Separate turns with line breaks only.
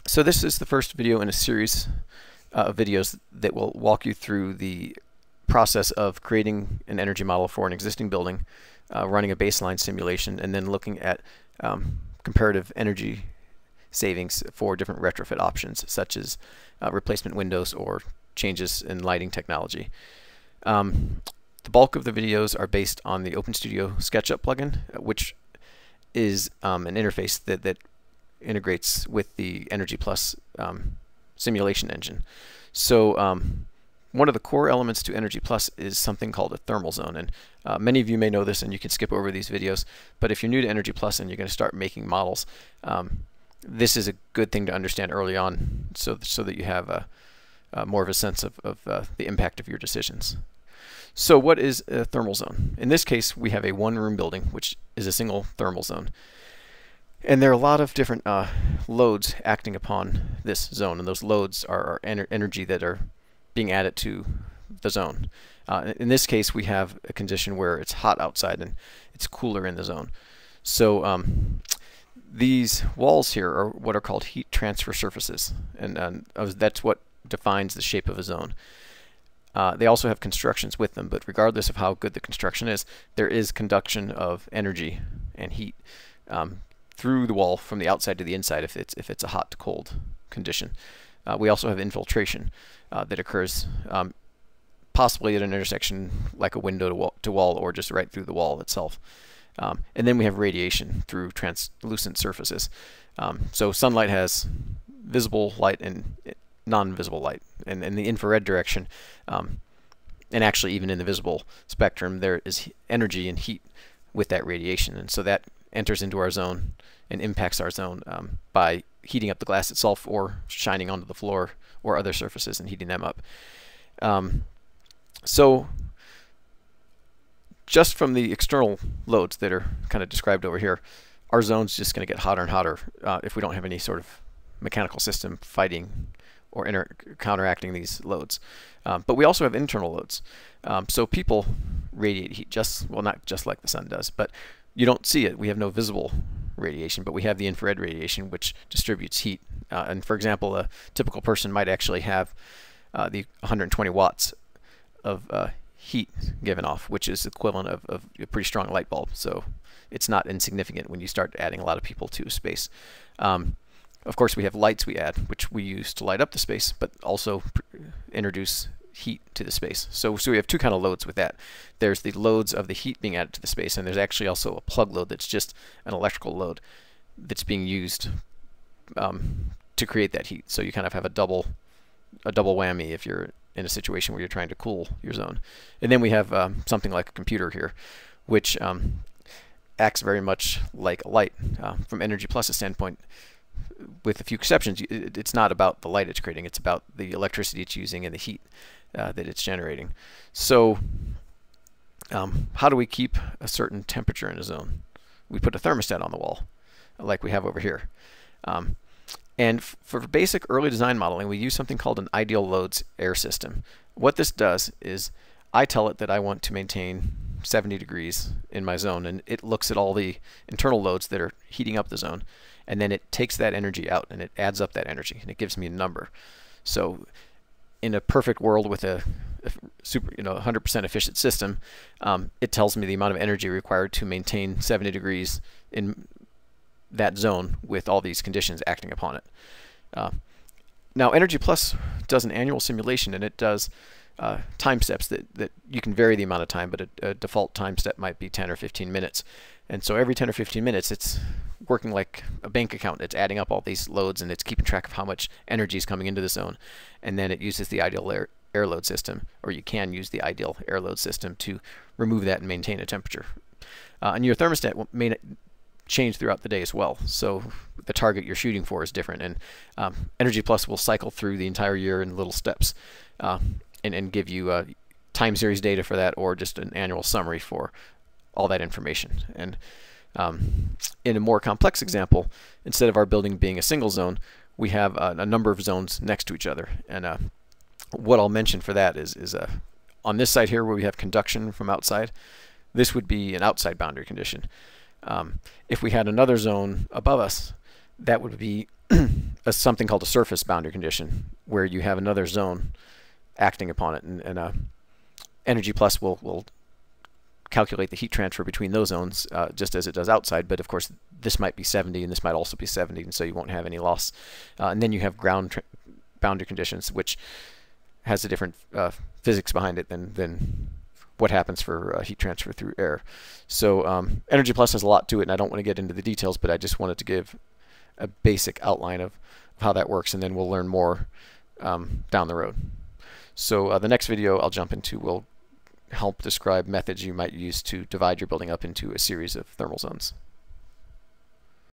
So this is the first video in a series of videos that will walk you through the process of creating an energy model for an existing building, running a baseline simulation, and then looking at comparative energy savings for different retrofit options, such as replacement windows or changes in lighting technology. The bulk of the videos are based on the OpenStudio SketchUp plugin, which is an interface that integrates with the EnergyPlus simulation engine. So one of the core elements to EnergyPlus is something called a thermal zone, and many of you may know this and you can skip over these videos, but if you're new to EnergyPlus and you're going to start making models, this is a good thing to understand early on so that you have more of a sense of the impact of your decisions. So what is a thermal zone? In this case, we have a one-room building, which is a single thermal zone. And there are a lot of different loads acting upon this zone, and those loads are energy that are being added to the zone. In this case, we have a condition where it's hot outside and it's cooler in the zone. So these walls here are what are called heat transfer surfaces, and that's what defines the shape of a zone. They also have constructions with them, but regardless of how good the construction is, there is conduction of energy and heat through the wall from the outside to the inside if it's a hot to cold condition. We also have infiltration that occurs possibly at an intersection like a window to wall or just right through the wall itself. And then we have radiation through translucent surfaces. So sunlight has visible light and non-visible light, and in the infrared direction, and actually even in the visible spectrum, there is energy and heat with that radiation, and so that enters into our zone and impacts our zone by heating up the glass itself or shining onto the floor or other surfaces and heating them up. So just from the external loads that are kind of described over here, our zone's just going to get hotter and hotter if we don't have any sort of mechanical system fighting or counteracting these loads. But we also have internal loads. So people radiate heat well, not just like the sun does, but you don't see it. We have no visible radiation, but we have the infrared radiation, which distributes heat. And for example, a typical person might actually have the 120 watts of heat given off, which is equivalent of a pretty strong light bulb. So it's not insignificant when you start adding a lot of people to a space. Of course, we have lights we add, which we use to light up the space, but also introduce heat to the space. So we have two kind of loads with that. There's the loads of the heat being added to the space, and there's actually also a plug load that's just an electrical load that's being used to create that heat. So you kind of have a double whammy if you're in a situation where you're trying to cool your zone. And then we have something like a computer here, which acts very much like a light. From EnergyPlus' standpoint, with a few exceptions, it's not about the light it's creating, it's about the electricity it's using and the heat that it's generating. So how do we keep a certain temperature in a zone? We put a thermostat on the wall, like we have over here. And for basic early design modeling, we use something called an ideal loads air system. What this does is I tell it that I want to maintain 70 degrees in my zone, and it looks at all the internal loads that are heating up the zone, and then it takes that energy out and it adds up that energy and it gives me a number. So in a perfect world with a super 100% efficient system, it tells me the amount of energy required to maintain 70 degrees in that zone with all these conditions acting upon it. Now EnergyPlus does an annual simulation, and it does time steps that you can vary the amount of time, but a default time step might be 10 or 15 minutes. And so every 10 or 15 minutes, it's working like a bank account. It's adding up all these loads, and it's keeping track of how much energy is coming into the zone. And then it uses the ideal air load system, or you can use the ideal air load system to remove that and maintain a temperature. And your thermostat may change throughout the day as well. So the target you're shooting for is different. And EnergyPlus will cycle through the entire year in little steps and give you time series data for that, or just an annual summary for all that information. And in a more complex example, instead of our building being a single zone, we have a number of zones next to each other. And what I'll mention for that is on this side here where we have conduction from outside, this would be an outside boundary condition. If we had another zone above us, that would be something called a surface boundary condition, where you have another zone acting upon it, and EnergyPlus will calculate the heat transfer between those zones just as it does outside, but of course this might be 70 and this might also be 70, and so you won't have any loss. And then you have ground boundary conditions, which has a different physics behind it than what happens for heat transfer through air. So EnergyPlus has a lot to it, and I don't want to get into the details, but I just wanted to give a basic outline of how that works, and then we'll learn more down the road. So the next video I'll jump into will help describe methods you might use to divide your building up into a series of thermal zones.